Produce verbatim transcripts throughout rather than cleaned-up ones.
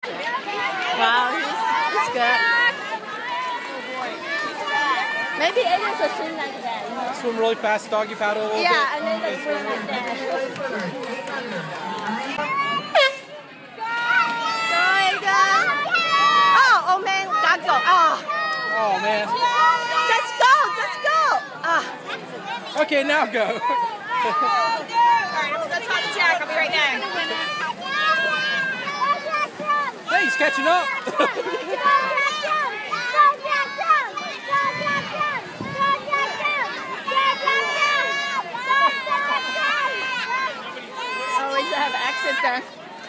Wow, he's, he's good. Maybe aliens will swim like that, you know? Swim really fast, doggy paddle a little yeah, bit. Yeah, and then they swim like that. Oh, oh man, gotta go. Oh. Oh man. Just go, just go. Ah. Okay, now go. Alright, let's talk to Jack. I'll be right back. Hey, he's catching up. Always have accident.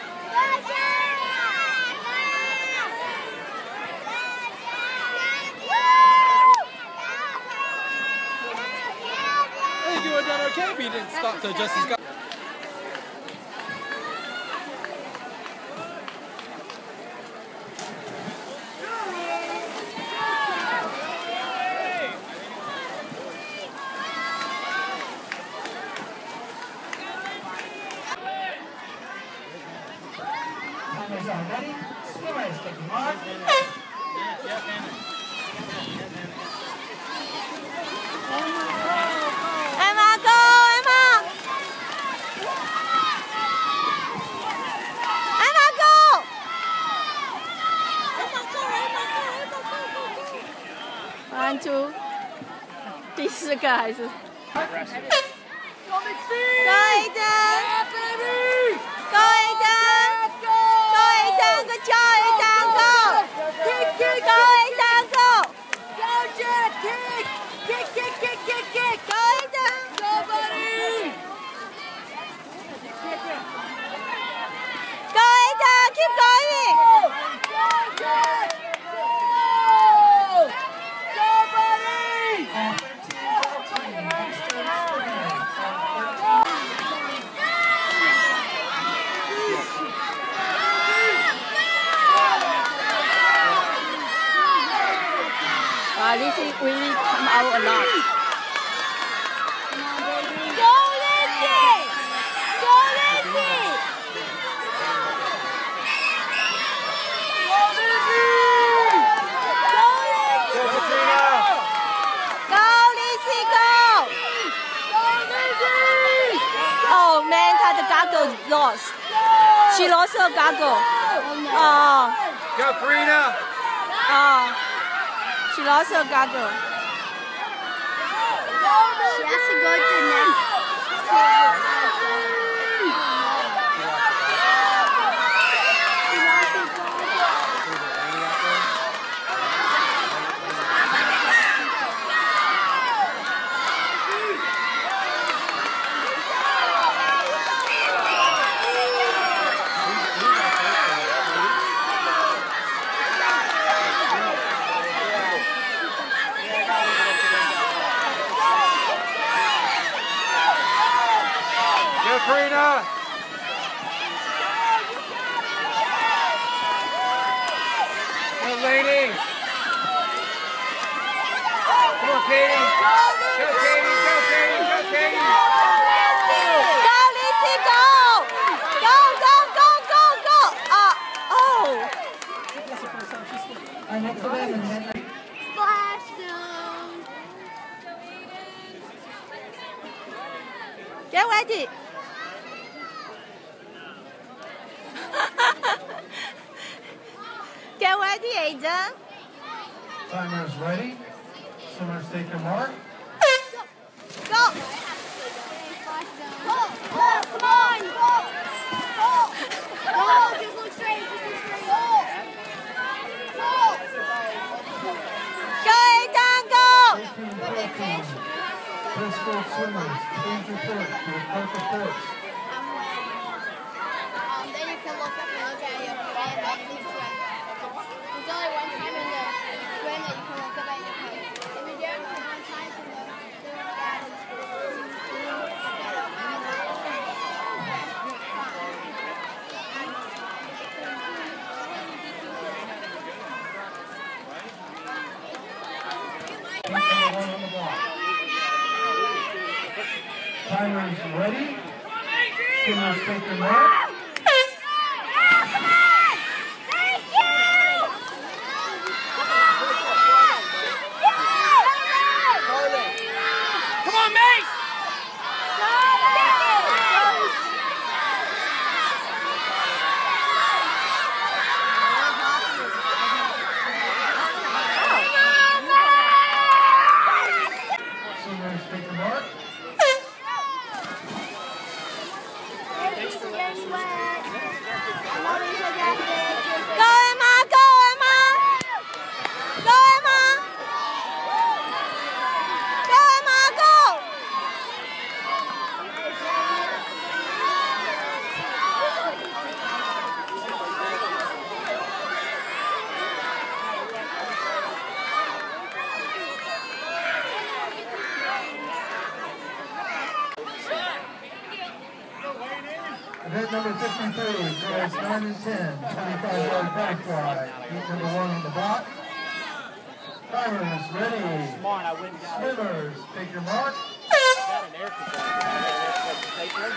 I think you would have done okay if you didn't stop to adjust his gun. Ready? Swimmers, take the mark. Emma, go, Emma! Emma, go! One, two， 第四个还是？ Go Aiden! Go Aiden! Go Aiden! Good job, Aiden! Go! Go Aiden! Go! Go, Jack! Kick! Kick, kick, kick, kick, kick! Go Aiden! Go, buddy! Go Aiden! Keep going! Go, Jack! Go! Go, buddy! Wow, Lizzie really come out a lot. Go, Lizzie! Go, Lizzie! Go, Lizzie! Go, Lizzie! Go, Lizzie, go! Go, Lizzie! Oh man, 她的 goggle lost. She lost her goggle. Oh, Go, Karina! oh. She lost her goggle. She has to go to the next. Go, Karina! Go, Lainey! Come on, Katie! Go, Katie! Go, Katie! Go, Katie! Go, Lizzie, go! Go, go, go, go, go! Uh, oh. Our next event is Splash zone. Get ready. Get ready, Aiden. Timers ready. Swimmers take your mark. Go. Go, go, come on, go, go, go, just look straight, just look straight, go, go, Go, Aiden, go. eighteen fourteen. Bristol swimmers, please report to the park reports. um, then you can look up and look at your plan and you swim. There's only one time in the swim that you can look up at your plan. If you do it one time in the swim, that is Timers ready. Swimmers take your mark. come on! There Event number fifty-three, girls nine and ten, twenty-five yard butterfly. Heat number one on the block. Timers ready. Smart, I wouldn't got it. Swimmers, take your mark. Got an air conditioner. Safely.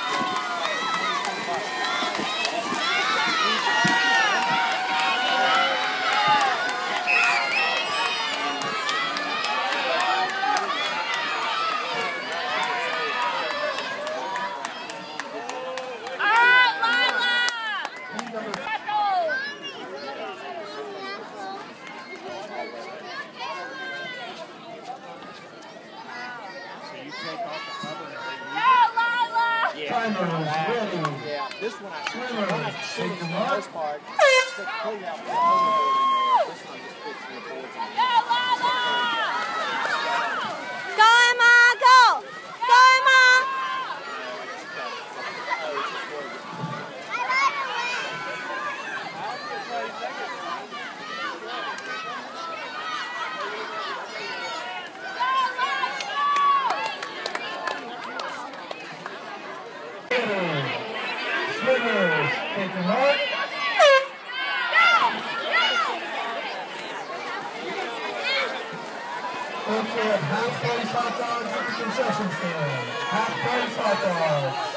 Timers ready. Yeah, this one I Swimmers, take your mark. this part. Stick clean out the board in there. This one just fits in the boards. Go, Emma, go! Go, Emma! Swimmers, take your mark. Folks, we have half price hot dogs at the concession stand. Half price hot dogs.